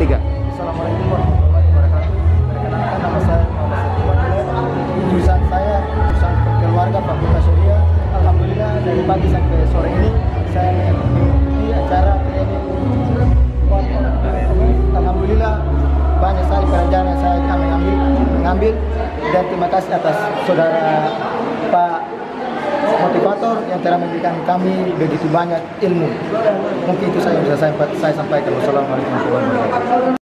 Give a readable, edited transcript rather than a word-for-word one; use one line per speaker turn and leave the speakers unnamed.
3.
Assalamualaikum warahmatullahi wabarakatuh. Perkenalkan nama saya Muhammad Satrio. Jurusan saya jurusan keluarga Fakultas Syariah. Alhamdulillah dari pagi sampai sore ini saya mengikuti acara training. Alhamdulillah banyak sekali pelajaran yang saya mengambil dan terima kasih atas saudara Pak motivator yang telah memberikan kami begitu banyak ilmu. Mungkin itu saya bisa saya sampaikan. Wassalamualaikum warahmatullahi wabarakatuh.